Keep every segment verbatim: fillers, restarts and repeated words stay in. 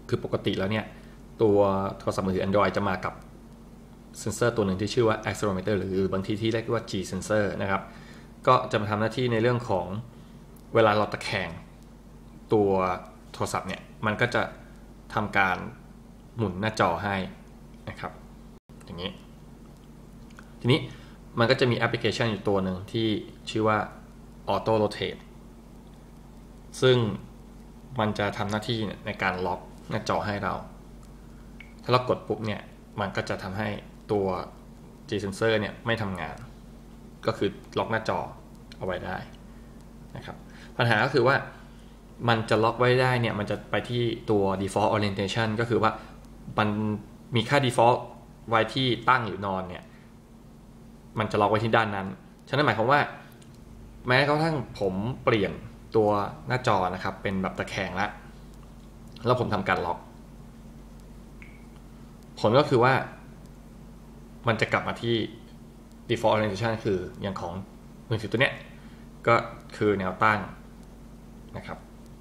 คือปกติแล้วเนี่ยตัวโทรศัพท์มือถือ Android จะมากับเซนเซอร์ตัวหนึ่งที่ชื่อว่า accelerometer หรือบางทีที่เรียกว่า G sensor นะครับก็จะมาทำหน้าที่ในเรื่องของเวลาเราตะแคงตัวโทรศัพท์เนี่ยมันก็จะทำการหมุนหน้าจอให้นะครับอย่างนี้ทีนี้มันก็จะมีแอปพลิเคชันอยู่ตัวหนึ่งที่ชื่อว่า Auto Rotate ซึ่งมันจะทำหน้าที่ในการล็อกหน้าจอให้เราถ้าเรากดปุ๊บเนี่ยมันก็จะทำให้ตัว G sensor เนี่ยไม่ทำงานก็คือล็อกหน้าจอเอาไว้ได้นะครับปัญหาก็คือว่ามันจะล็อกไว้ได้เนี่ยมันจะไปที่ตัว default orientation ก็คือว่ามันมีค่า default ไว้ที่ตั้งหรือนอนเนี่ยมันจะล็อกไว้ที่ด้านนั้นฉะนั้นหมายความว่าแม้กระทั่งผมเปลี่ยนตัวหน้าจอนะครับเป็นแบบตะแคงแล้วแล้วผมทำการล็อกผลก็คือว่ามันจะกลับมาที่ default orientation คืออย่างของมือถือตัวเนี้ยก็คือแนวตั้งนะครับ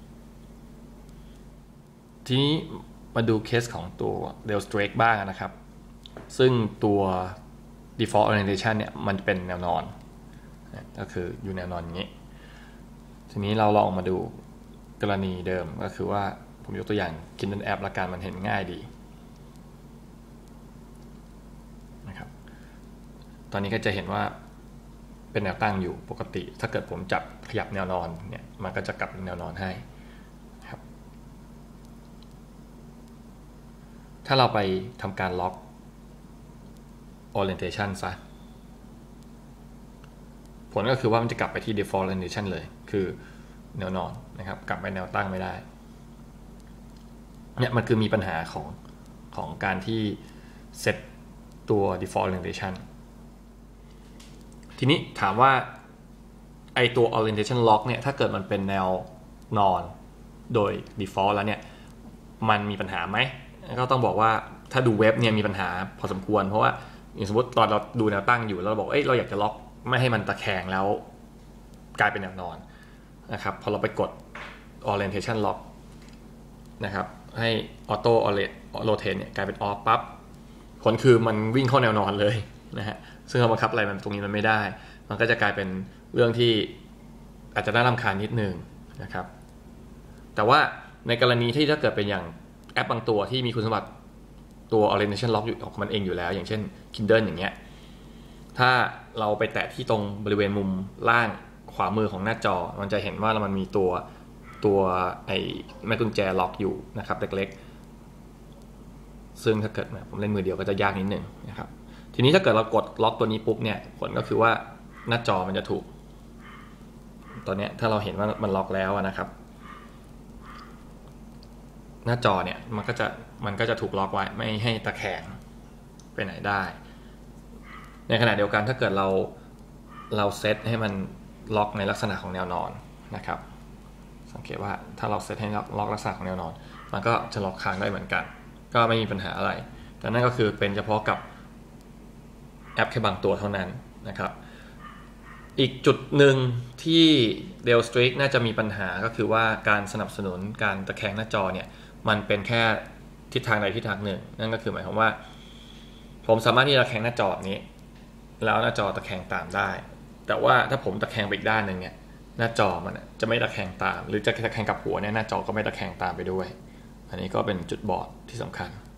ทีนี้มาดูเคสของตัว Dell Strake บ้างนะครับซึ่งตัว default orientation เนี่ยมันเป็นแนวนอนก็คืออยู่แนวนอนอย่างนี้ทีนี้เราลองมาดูกรณีเดิมก็คือว่าผมยกตัวอย่าง Kindle App ละกันมันเห็นง่ายดีนะครับตอนนี้ก็จะเห็นว่าเป็นแนวตั้งอยู่ปกติถ้าเกิดผมจับขยับแนวนอนเนี่ยมันก็จะกลับเป็นแนวนอนให้ครับถ้าเราไปทำการล็อก orientation ซะผลก็คือว่ามันจะกลับไปที่ default orientation เลยคือแนวนอนนะครับกลับไปแนวตั้งไม่ได้เนี่ยมันคือมีปัญหาของของการที่เซตตัว default orientation ทีนี้ถามว่าไอตัว orientation lock เนี่ยถ้าเกิดมันเป็นแนวนอนโดย default แล้วเนี่ยมันมีปัญหาไหมก็ต้องบอกว่าถ้าดูเว็บเนี่ยมีปัญหาพอสมควรเพราะว่าอย่างสมมติตอนเราดูแนวตั้งอยู่แล้วเราบอกเอ้ยเราอยากจะล็อกไม่ให้มันตะแคงแล้วกลายเป็นแนวนอนนะครับพอเราไปกด orientation lock นะครับให้ auto rotate เนี่ยกลายเป็น off ปั๊บผลคือมันวิ่งเข้าแนวนอนเลยนะฮะซึ่งเราบังคับอะไรมันตรงนี้มันไม่ได้มันก็จะกลายเป็นเรื่องที่อาจจะน่ารำคาญนิดนึงนะครับแต่ว่าในกรณีที่ถ้าเกิดเป็นอย่างแอปบางตัวที่มีคุณสมบัติตัว orientation lock อยู่ของมันเองอยู่แล้วอย่างเช่น Kindle อย่างเงี้ยถ้าเราไปแตะที่ตรงบริเวณมุมล่างขวามือของหน้าจอมันจะเห็นว่ามันมีตัวตัวไอ้แม่กุญแจล็อกอยู่นะครับเล็กๆซึ่งถ้าเกิดผมเล่นมือเดียวก็จะยากนิดนึงนะครับทีนี้ถ้าเกิดเรากดล็อกตัวนี้ปุ๊บเนี่ยผลก็คือว่าหน้าจอมันจะถูกตอนนี้ถ้าเราเห็นว่ามันล็อกแล้วนะครับหน้าจอเนี่ยมันก็จะมันก็จะถูกล็อกไว้ไม่ให้ตะแคงไปไหนได้ในขณะเดียวกันถ้าเกิดเราเราเซตให้มันล็อกในลักษณะของแนวนอนนะครับสังเกตว่าถ้าเราเซตให้ล็อกลักษณะของแนวนอนมันก็จะล็อกค้างได้เหมือนกันก็ไม่มีปัญหาอะไรแต่นั่นก็คือเป็นเฉพาะกับแอปแค่บางตัวเท่านั้นนะครับอีกจุดหนึ่งที่ Dell Strake น่าจะมีปัญหาก็คือว่าการสนับสนุนการตะแคงหน้าจอเนี่ยมันเป็นแค่ทิศทางใดทิศทางหนึ่งนั่นก็คือหมายความว่าผมสามารถที่จะตะแคงหน้าจอแบบนี้แล้วหน้าจอตะแคงตามได้แต่ว่าถ้าผมตะแคงไปอีกด้านหนึ่งเนี่ยหน้าจอมันจะไม่ตะแคงตามหรือจะตะแคงกับหัวเนี่ยหน้าจอก็ไม่ตะแคงตามไปด้วยอันนี้ก็เป็นจุดบอดที่สำคัญ